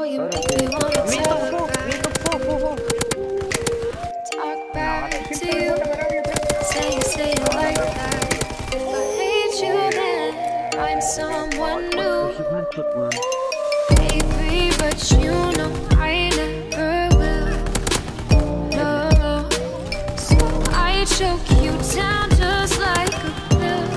you make me wanna talk back to you. Say it like that. If I hate you, then I'm someone new. Baby, but you know I never will. No, so I choke you down just like a pill.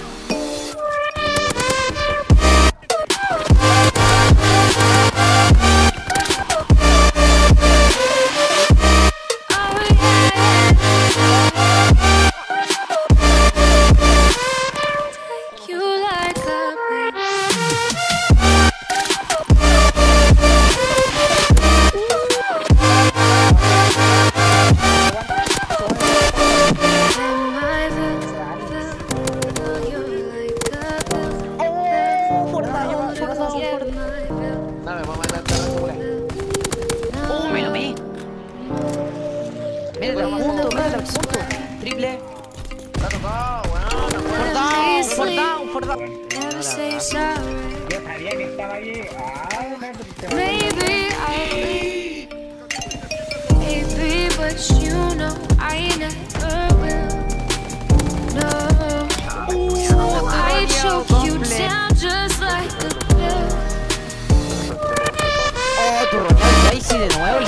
Triple. Está tocado, weón. For down. Never say sorry. Yo sabía que estaba ahí. Maybe Baby, but you know I never will. No, I choke you down just like a pill. Oh, tu Ronaldo ahí sí de nuevo.